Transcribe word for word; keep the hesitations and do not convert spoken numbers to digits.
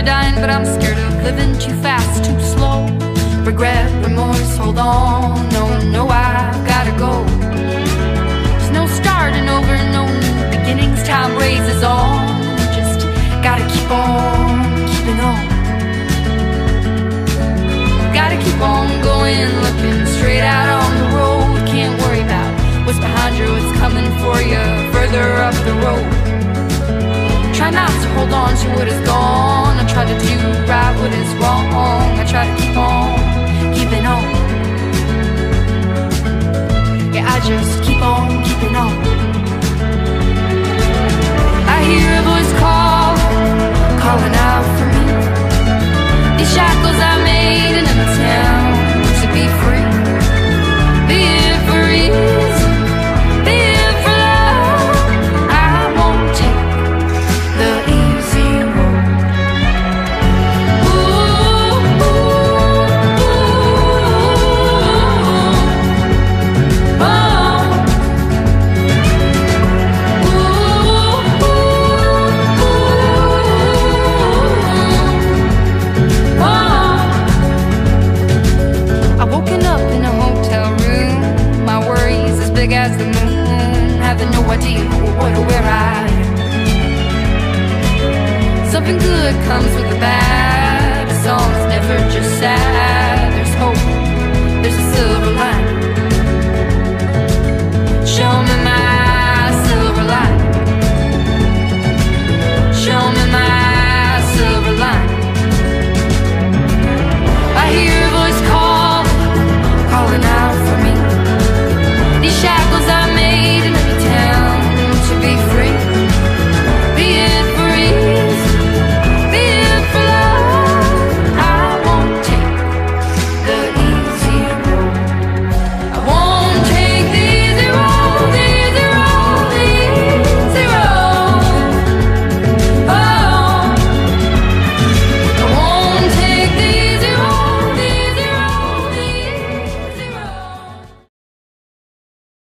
of dying, but I'm scared of living too fast, too slow. Regret, remorse, hold on. No, no, I've gotta go. There's no starting over, no new beginnings. Time raises on. Just gotta keep on keeping on. Gotta keep on going, looking straight out on the road. Can't worry about what's behind you, what's coming for you further up the road. Try not to hold on to what is gone. I try to do right what is wrong. I try to keep on keeping on. Yeah, I just keep on keeping on. I hear a voice call, calling out for me. These shackles I made in an attempt to be free. Be it for ease, be it for love. I won't take the easy road. Ooh, ooh, ooh, oh. Ooh, ooh, ooh, I woken up in a hotel room. My worries as big as the moon. Having no idea what or where I am. Something good comes with the bad. A song's never just sad.